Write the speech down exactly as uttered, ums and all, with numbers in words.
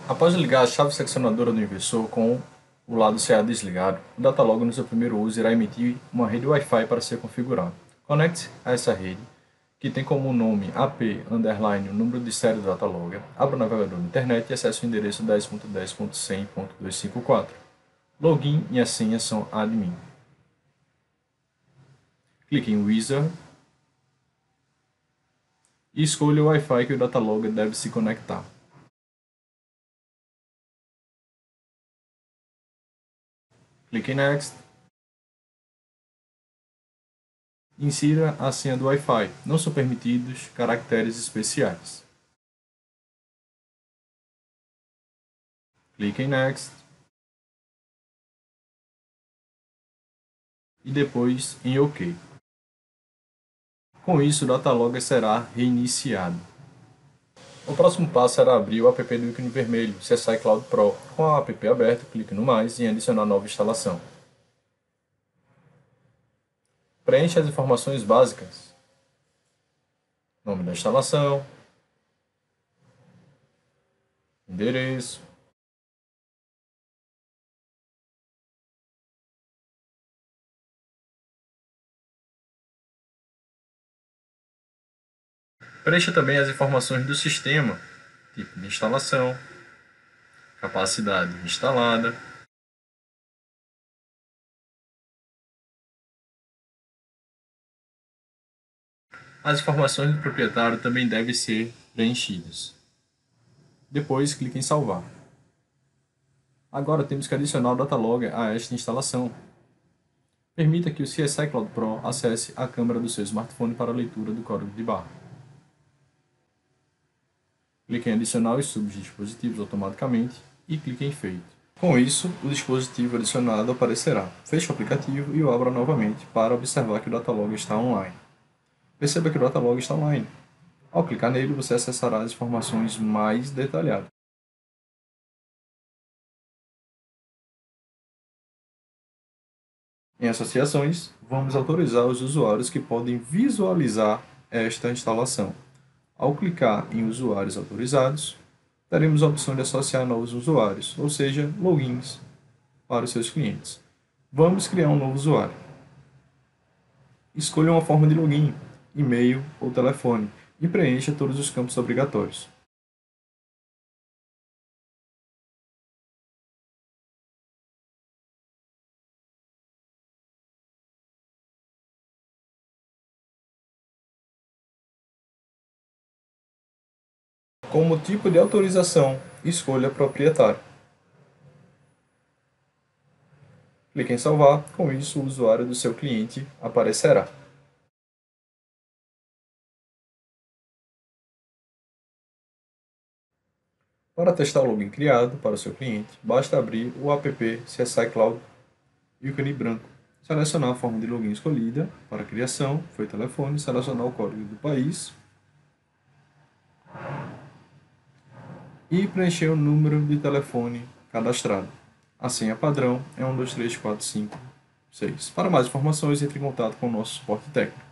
Após ligar a chave seccionadora do inversor com o lado C A desligado, o Datalog no seu primeiro uso irá emitir uma rede Wi-Fi para ser configurada. Conecte-se a essa rede, que tem como nome A P underline o número de série do Datalog, abra o navegador na internet e acesse o endereço dez ponto dez ponto cem ponto duzentos e cinquenta e quatro. Login e a senha são admin. Clique em Wizard e escolha o Wi-Fi que o Datalog deve se conectar. Clique em Next. Insira a senha do Wi-Fi. Não são permitidos caracteres especiais. Clique em Next. E depois em OK. Com isso, o Datalog será reiniciado. O próximo passo será abrir o app do ícone vermelho, C S I Cloud Pro. Com o app aberto, clique no mais e em adicionar nova instalação. Preencha as informações básicas. Nome da instalação, endereço, preencha também as informações do sistema, tipo de instalação, capacidade instalada, as informações do proprietário também devem ser preenchidas. Depois, clique em salvar. Agora temos que adicionar o Datalog a esta instalação. Permita que o C S I Cloud Pro acesse a câmera do seu smartphone para a leitura do código de barra. Clique em adicionar os subdispositivos automaticamente e clique em feito. Com isso, o dispositivo adicionado aparecerá. Feche o aplicativo e o abra novamente para observar que o Datalog está online. Perceba que o Datalog está online. Ao clicar nele, você acessará as informações mais detalhadas. Em associações, vamos autorizar os usuários que podem visualizar esta instalação. Ao clicar em usuários autorizados, teremos a opção de associar novos usuários, ou seja, logins para os seus clientes. Vamos criar um novo usuário. Escolha uma forma de login, e-mail ou telefone, e preencha todos os campos obrigatórios. Como tipo de autorização, escolha proprietário. Clique em salvar, com isso o usuário do seu cliente aparecerá. Para testar o login criado para o seu cliente, basta abrir o app C S I Cloud ícone branco, selecionar a forma de login escolhida para a criação, foi telefone, selecionar o código do país e preencher o número de telefone cadastrado. A senha padrão é um dois três quatro cinco seis. Para mais informações, entre em contato com o nosso suporte técnico.